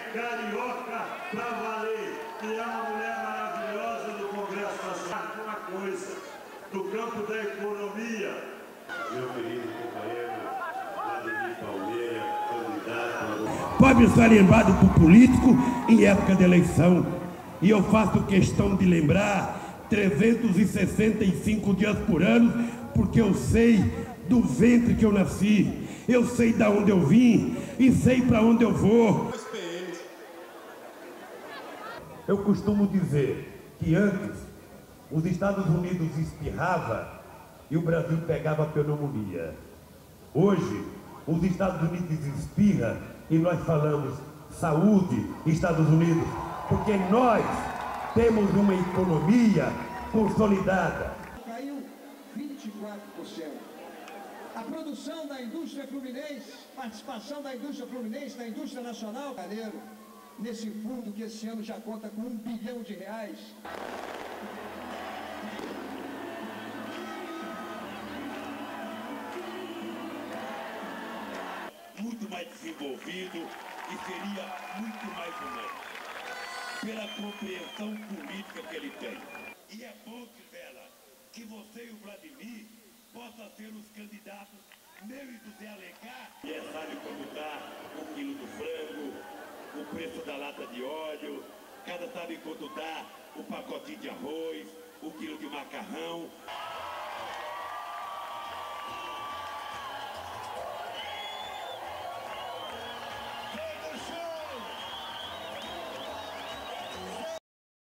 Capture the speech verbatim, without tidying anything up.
carioca pra valer, e é uma mulher maravilhosa do Congresso Nacional. Uma coisa, do campo da economia. Meu querido companheiro Vladimir Palmeira, candidato. Pode estar lembrado por político em época de eleição. E eu faço questão de lembrar trezentos e sessenta e cinco dias por ano, porque eu sei do ventre que eu nasci, eu sei de onde eu vim e sei para onde eu vou. Eu costumo dizer que antes os Estados Unidos espirravam e o Brasil pegava pneumonia. Hoje, os Estados Unidos espirram e nós falamos saúde, Estados Unidos, porque nós temos uma economia consolidada. Caiu vinte e quatro por cento. A produção da indústria fluminense, participação da indústria fluminense, da indústria nacional, nesse fundo que esse ano já conta com um bilhão de reais. Muito mais desenvolvido e seria muito mais humano, pela compreensão política que ele tem. E é bom, Gisela, que você e o Vladimir possam ser os candidatos, meu e do Zé Alencar. E é, sabe quando dá o quilo do frango, o preço da lata de óleo, cada sabe quanto dá o pacotinho de arroz, o quilo de macarrão.